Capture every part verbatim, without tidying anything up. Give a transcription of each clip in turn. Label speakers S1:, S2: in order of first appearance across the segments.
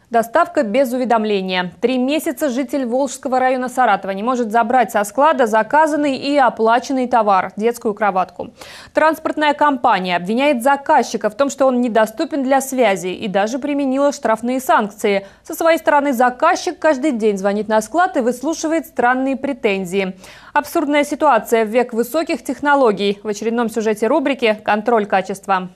S1: Доставка без уведомления. Три месяца житель Волжского района Саратова не может забрать со склада заказанный и оплаченный товар – детскую кроватку. Транспортная компания обвиняет заказчика в том, что он недоступен для связи, и даже применила штрафные санкции. Со своей стороны заказчик каждый день звонит на склад и выслушивает странные претензии. Абсурдная ситуация в век высоких технологий. В очередном сюжете рубрики «Контроль качества».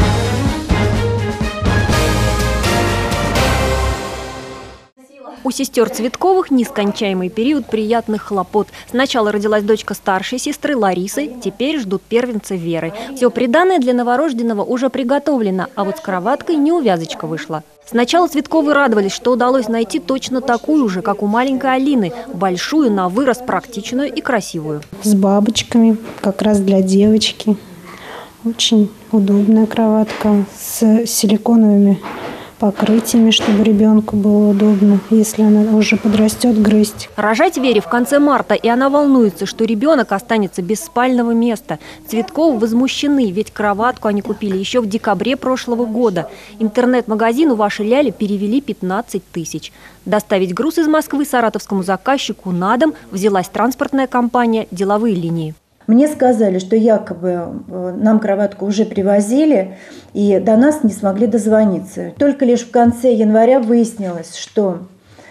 S2: У сестер Цветковых нескончаемый период приятных хлопот. Сначала родилась дочка старшей сестры Ларисы, теперь ждут первенца Веры. Все приданое для новорожденного уже приготовлено, а вот с кроваткой неувязочка вышла. Сначала Цветковы радовались, что удалось найти точно такую же, как у маленькой Алины, большую на вырост, практичную и красивую.
S3: С бабочками, как раз для девочки. Очень удобная кроватка с силиконовыми покрытиями, чтобы ребенку было удобно, если она уже подрастет, грызть.
S2: Рожать Вере в конце марта, и она волнуется, что ребенок останется без спального места. Цветковы возмущены, ведь кроватку они купили еще в декабре прошлого года. Интернет-магазин у вашей Ляли перевели пятнадцать тысяч. Доставить груз из Москвы саратовскому заказчику на дом взялась транспортная компания «Деловые линии».
S4: Мне сказали, что якобы нам кроватку уже привозили, и до нас не смогли дозвониться. Только лишь в конце января выяснилось, что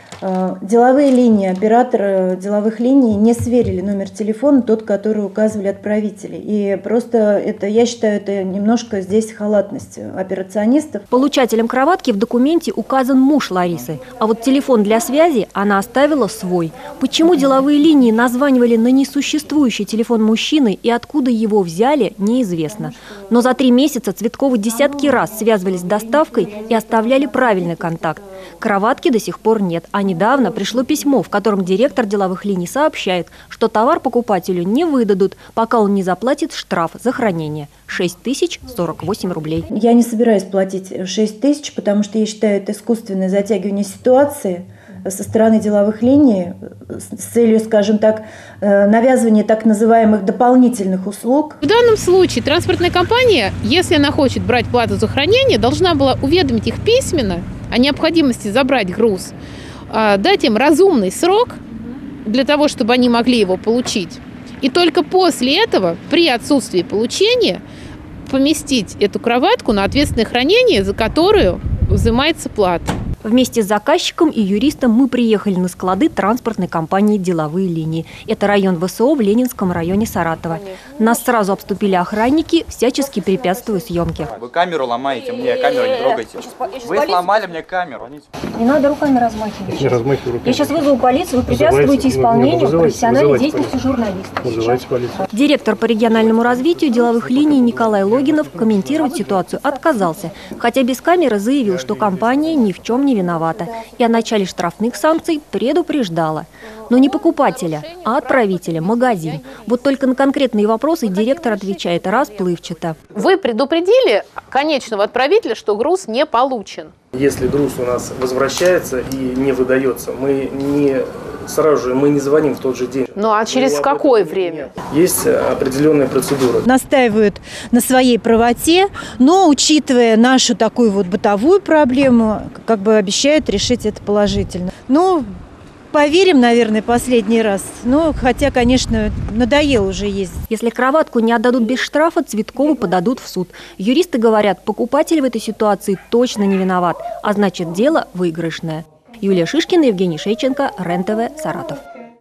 S4: э, деловые линии, операторы деловых линий не сверили номер телефона, тот, который указывали отправители. И просто это, я считаю, это немножко здесь халатность операционистов.
S2: Получателем кроватки в документе указан муж Ларисы, а вот телефон для связи она оставила свой. Почему деловые линии названивали на несуществующий телефон мужчины и откуда его взяли, неизвестно. Но за три месяца Цветковы десятки раз связывались с доставкой и оставляли правильный контакт. Кроватки до сих пор нет, а недавно пришло письмо, в котором директор деловых линий сообщает, что товар покупателю не выдадут, пока он не заплатит штраф за хранение – шесть тысяч сорок восемь рублей.
S4: Я не собираюсь платить шесть тысяч, потому что я считаю, это искусственное затягивание ситуации со стороны деловых линий с целью, скажем так, навязывания так называемых дополнительных услуг.
S5: В данном случае транспортная компания, если она хочет брать плату за хранение, должна была уведомить их письменно о необходимости забрать груз, дать им разумный срок для того, чтобы они могли его получить. И только после этого, при отсутствии получения, поместить эту кроватку на ответственное хранение, за которую взимается плата.
S2: Вместе с заказчиком и юристом мы приехали на склады транспортной компании «Деловые линии». Это район ВСО в Ленинском районе Саратова. Нас сразу обступили охранники, всячески препятствуя съемке.
S6: Вы камеру ломаете мне, камеру не трогайте. Вы сломали мне камеру.
S2: Не надо руками размахивать.
S7: Не размахиваю руками.
S2: Я сейчас вызову полицию, вы препятствуете исполнению профессиональной деятельности журналиста.
S7: Вызывайте полицию.
S2: Директор по региональному развитию деловых линий Николай Логинов комментировать ситуацию отказался. Хотя без камеры заявил, что компания ни в чем не виновата. И о начале штрафных санкций предупреждала. Но не покупателя, а отправителя, магазин. Вот только на конкретные вопросы директор отвечает расплывчато.
S5: Вы предупредили конечного отправителя, что груз не получен?
S7: Если груз у нас возвращается и не выдается, мы не сразу же мы не звоним в тот же день.
S5: Ну а через
S7: мы
S5: какое время?
S7: Есть определенная процедура.
S8: Настаивают на своей правоте, но, учитывая нашу такую вот бытовую проблему, как бы обещают решить это положительно. Ну, поверим, наверное, последний раз. Ну, хотя, конечно, надоело уже ездить.
S2: Если кроватку не отдадут без штрафа, Цветкову подадут в суд. Юристы говорят, покупатель в этой ситуации точно не виноват, а значит, дело выигрышное. Юлия Шишкина, Евгений Шейченко, РЕН-ТВ, Саратов.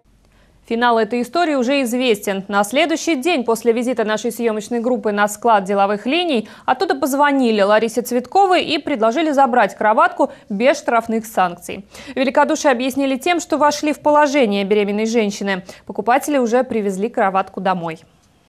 S1: Финал этой истории уже известен. На следующий день после визита нашей съемочной группы на склад деловых линий оттуда позвонили Ларисе Цветковой и предложили забрать кроватку без штрафных санкций. Великодушие объяснили тем, что вошли в положение беременной женщины. Покупатели уже привезли кроватку домой.